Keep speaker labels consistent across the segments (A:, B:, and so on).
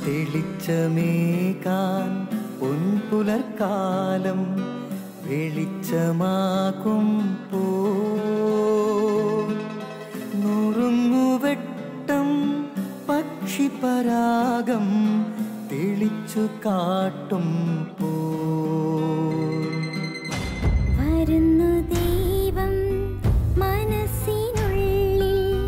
A: തെളിച്ചമേകാൻ പൊൻപുലർക്കാലം വെളിച്ചമാകുമ്പോ നുറുങ്ങുവെട്ടം പക്ഷിപരാഗം തെളിച്ചു കാട്ടുമ്പോ
B: വരുന്നു ദൈവം മനസ്സിനുള്ളിൽ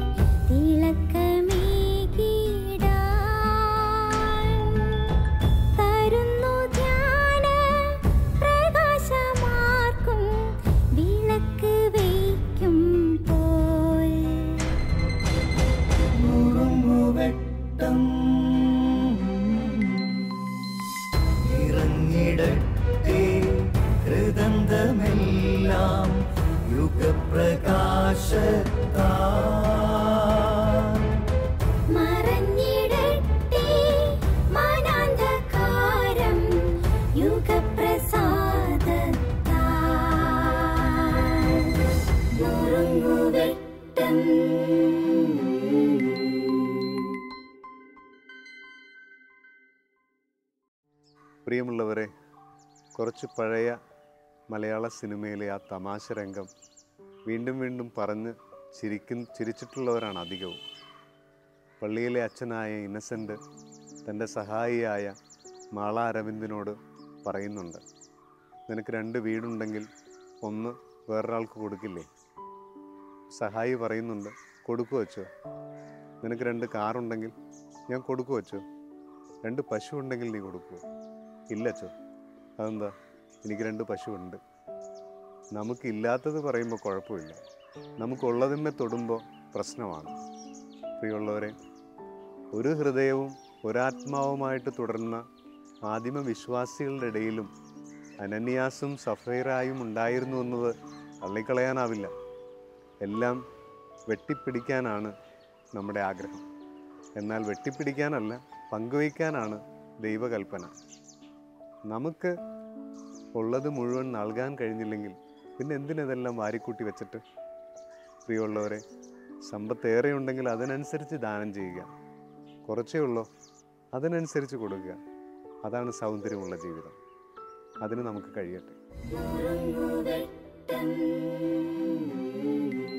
B: തിളക്കമേകിടാൻ തരുന്നു ധ്യാന പ്രകാശമാർക്കും വിളക്ക് വയ്ക്കുമ്പോൾ
A: നുറുങ്ങുവെട്ടം ഇറങ്ങിടട്ടെ ഹൃദന്തമെല്ലാം യുഗപ്രകാശത്താൽ
B: മറഞ്ഞിടട്ടെ മനാന്ധകാരം യുഗപ്രസാദത്താൽ നുറുങ്ങുവെട്ടം.
C: പ്രിയമുള്ളവരെ, കുറച്ച് പഴയ മലയാള സിനിമയിലെ ആ തമാശ രംഗം വീണ്ടും വീണ്ടും പറഞ്ഞ് ചിരിച്ചിട്ടുള്ളവരാണ് അധികവും. പള്ളിയിലെ അച്ഛനായ ഇന്നസെൻ്റ് തൻ്റെ സഹായിയായ മാള അരവിന്ദിനോട് പറയുന്നുണ്ട്, നിനക്ക് 2 വീടുണ്ടെങ്കിൽ ഒന്ന് വേറൊരാൾക്ക് കൊടുക്കില്ലേ? സഹായി പറയുന്നുണ്ട്, കൊടുക്കു വച്ചോ. നിനക്ക് 2 കാറുണ്ടെങ്കിൽ ഞാൻ കൊടുക്കു വച്ചോ. 2 പശു ഉണ്ടെങ്കിൽ നീ കൊടുക്കുമോ? ഇല്ലച്ചോ. അതെന്താ? എനിക്ക് 2 പശുവുണ്ട്. നമുക്കില്ലാത്തത് പറയുമ്പോൾ കുഴപ്പമില്ല, നമുക്കുള്ളതിന്മേൽ തൊടുമ്പോൾ പ്രശ്നമാണ്. പ്രിയമുള്ളവരെ, ഒരു ഹൃദയവും ഒരാത്മാവുമായിട്ട് തുടർന്ന ആദിമ വിശ്വാസികളുടെ ഇടയിലും അനന്യാസും സഫീറായും ഉണ്ടായിരുന്നു എന്നത് തള്ളിക്കളയാനാവില്ല. എല്ലാം വെട്ടിപ്പിടിക്കാനാണ് നമ്മുടെ ആഗ്രഹം. എന്നാൽ വെട്ടിപ്പിടിക്കാനല്ല, പങ്കുവയ്ക്കാനാണ് ദൈവകൽപ്പന. നമുക്ക് ഉള്ളത് മുഴുവൻ നൽകാൻ കഴിഞ്ഞില്ലെങ്കിൽ പിന്നെ എന്തിനെല്ലാം വാരിക്കൂട്ടി വെച്ചിട്ട്? പ്രിയമുള്ളവരെ, സമ്പത്തേറെ ഉണ്ടെങ്കിൽ അതിനനുസരിച്ച് ദാനം ചെയ്യുക, കുറച്ചേ ഉള്ളൂ അതിനനുസരിച്ച് കൊടുക്കുക. അതാണ് സൗന്ദര്യമുള്ള ജീവിതം. അതിന് നമുക്ക് കഴിയട്ടെ.